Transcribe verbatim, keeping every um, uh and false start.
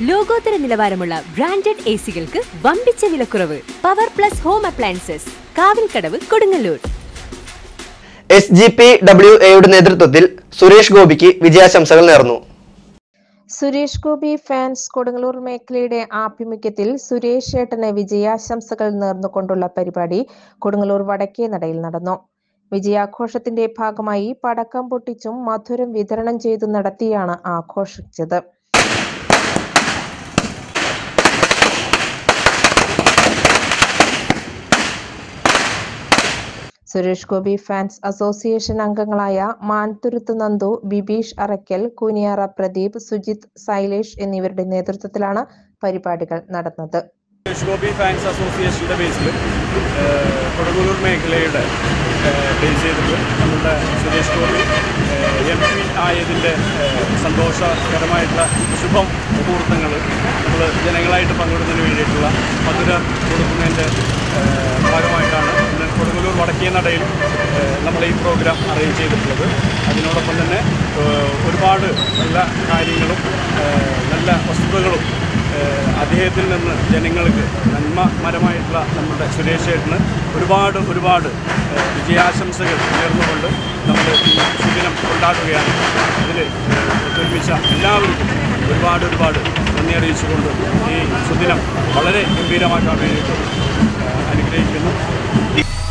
ലോകോത്തര നിലവാരമുള്ള branded A സികൾക്ക് വമ്പിച്ച വിലക്കുറവ്. Power plus home appliances, Kavilkadavu, Kodungallur. S G P W എയുടെ നേതൃത്വത്തിൽ സുരേഷ് ഗോപിക്ക് വിജയാശംസകൾ നേർന്നു. സുരേഷ് ഗോപി ഫാൻസ് കൊടുങ്ങല്ലൂർ മേഖലയുടെ ആഭിമുഖ്യത്തിൽ സുരേഷ് ഏട്ടന് വിജയാശംസകൾ നേർന്നുകൊണ്ടുള്ള പരിപാടി കൊടുങ്ങല്ലൂർ വടക്കേനടയിൽ നടന്നു. വിജയാഘോഷത്തിന്റെ ഭാഗമായി പടക്കം പൊട്ടിച്ചും മധുരം വിതരണം ചെയ്തു നടത്തിയാണ് ആഘോഷിച്ചത്. സുരേഷ് ഗോപി ഫാൻസ് അസോസിയേഷൻ അംഗങ്ങളായ മാൻതുരുത്ത് നന്ദു, ബിബീഷ് അറയ്ക്കൽ, കുനിയാറ പ്രദീപ്, സുജിത്, സൈലേഷ് എന്നിവരുടെ നേതൃത്വത്തിലാണ് പരിപാടികൾ നടന്നത്. സുരേഷ് ഗോപി ഫാൻസ് അസോസിയേഷൻ്റെ ബേസിൽ കൊടുങ്ങല്ലൂർ മേഖലയുടെ ബേസ് ചെയ്തിട്ട് നമ്മുടെ സുരേഷ് ഗോപി എം പി ആയതിൻ്റെ സന്തോഷകരമായിട്ടുള്ള ശുഭം മുഹൂർത്തങ്ങൾ നമ്മൾ ജനങ്ങളായിട്ട് പങ്കിടുന്നതിന് വേണ്ടിയിട്ടുള്ള മധുരം കൊടുക്കുന്നതിൻ്റെ ഭാഗമായിട്ടാണ് ഇന്ന് കൊടുങ്ങല്ലൂർ വടക്കേനടയിൽ നമ്മൾ ഈ പ്രോഗ്രാം അറേഞ്ച് ചെയ്തിട്ടുള്ളത്. അതിനോടൊപ്പം തന്നെ ഒരുപാട് നല്ല കാര്യങ്ങളും നല്ല വസ്തുതകളും അദ്ദേഹത്തിൽ നിന്ന് ജനങ്ങൾക്ക് നന്മമരമായിട്ടുള്ള നമ്മുടെ സുരേഷ് ഏട്ടന് ഒരുപാട് ഒരുപാട് വിജയാശംസകൾ നേർന്നുകൊണ്ട് നമ്മൾ ഈ സുദിനം കൊണ്ടാടുകയാണ്. ഇതിൽ ഒത്തൊരുമിച്ച എല്ലാവർക്കും ഒരുപാട് ഒരുപാട് നന്ദി അറിയിച്ചുകൊണ്ട് ഈ സുദിനം വളരെ ഗംഭീരമാക്കാൻ വേണ്ടിയിട്ട് അനുഗ്രഹിക്കുന്നു.